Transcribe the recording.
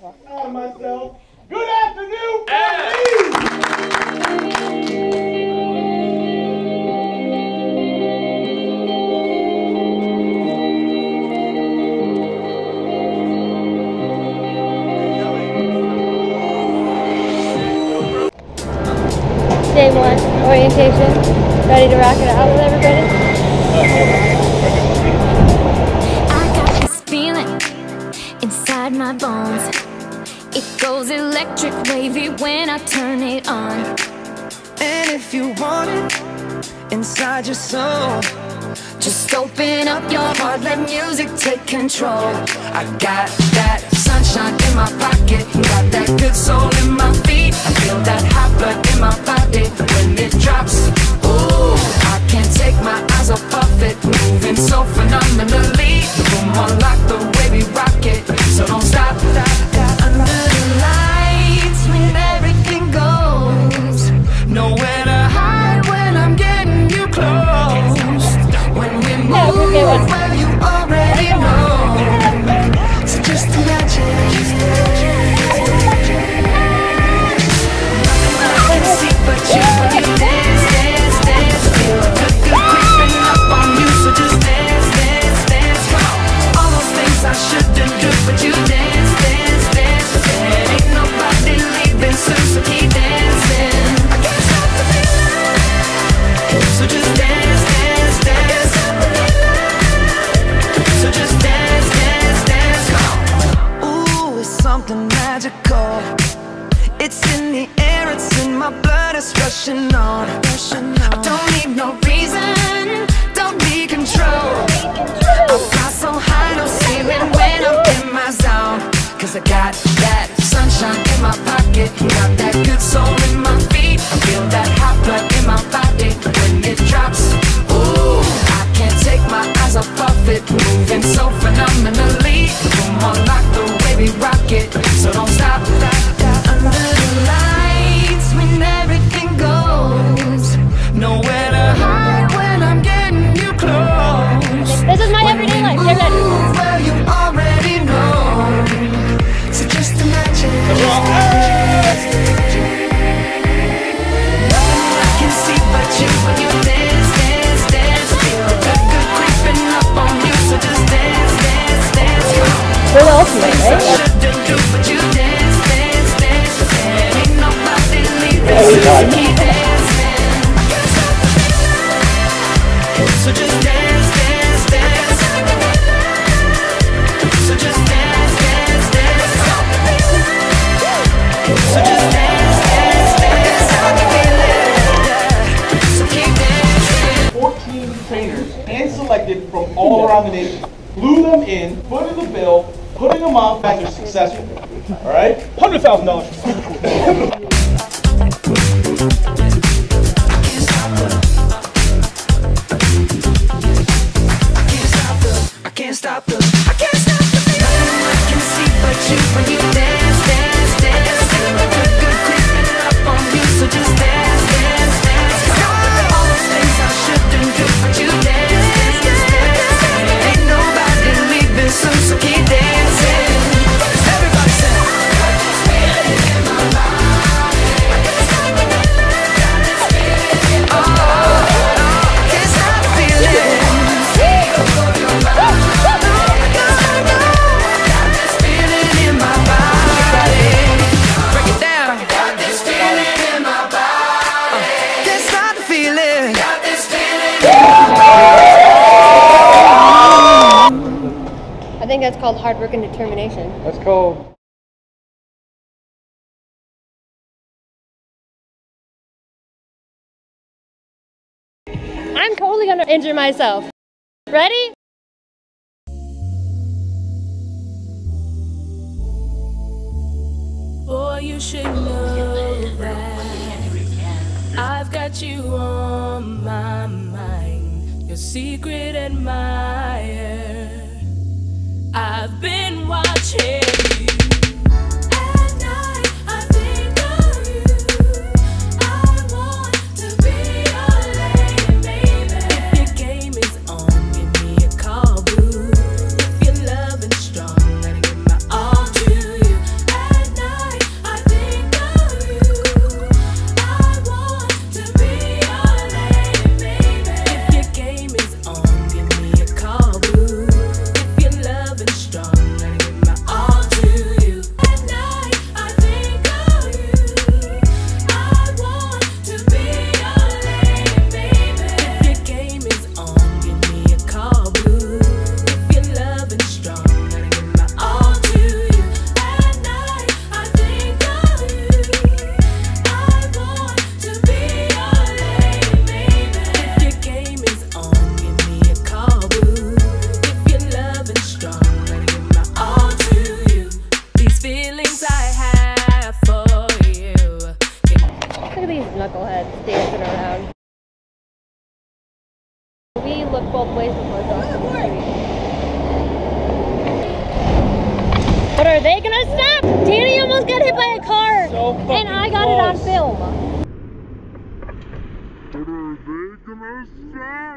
proud of myself. Good afternoon, Portuguese! Day one, orientation. Ready to rock it out with everybody? I got this feeling inside my bones. It goes electric wavy when I turn it on. And if you want it inside your soul, Just open up your heart, let music take control. I got that sunshine in my pocket, got that good soul in my feet. I feel that hot blood in my body when it drops. Ooh, I can't take my eyes off of it, moving so phenomenally. The room on lock, the way we rock it, so don't stop. Under the lights when everything goes, nowhere to hide when I'm getting you close. When we move, well, you already know. So just imagine. Nothing I can see but you when you dance, dance, dance. Feel the good creeping up on you, so just dance, dance, dance. All those things I shouldn't do, but you dance, dance, dance. And ain't nobody leaving soon, so keep dancing. I can't stop the feeling, so just dance, dance, dance. So just dance, dance, dance. Ooh, it's something magical. It's in the air, it's in my blood, it's rushing on. I don't need no reason, don't need control. I fly so high, no ceiling when I'm in my zone. Cause I got that sunshine in my pocket, got that good soul in my feet. I feel that hot blood in my body when it drops. Ooh, I can't take my eyes off of it, moving so phenomenally. The room on lock, the way we rock it, so don't stop. Under the lights when everything goes, nowhere to hide when I'm getting you close. This is my everyday life. Get ready. Well, you already know, so just imagine. Nothing I can see but you when you dance, dance, dance. Feel the good creeping up on you, so just dance, dance, dance. We're the ultimate, right? Shouldn't do, but you dance, dance, dance. And ain't nobody leaving, so just keep dancing. I can't stop the feeling, so just dance, dance, dance. So just dance, dance, dance. So just dance, dance, dance. So keep dancing. 14 trainers, hand-selected from all around the nation, flew them in, footed the bill, putting them up, guys are successful. All right? $100,000. I can't stop the feeling. Nothing I can see but you when you dance, dance, dance. Feel the good creeping up on you, so just dance, dance, dance. All those things I shouldn't do, but you dance, dance, dance. Ain't nobody leaving soon, so keep dancing. Everybody say, got this feeling in my body. I can't stop the feeling. Got this feeling in my body. I can't stop the feeling. I think that's called hard work and determination. That's called... I'm totally gonna injure myself. Ready? Boy, you should know that I've got you on my mind, your secret admirer. I've been watching you. At night, I think of you. I want to be your lady, baby. If your game is on, give me a call, boo. If you're loving strong, let me give my all to you. both ways before crossing the street. But are they gonna stop? Danny almost got hit by a car, and I got it on film.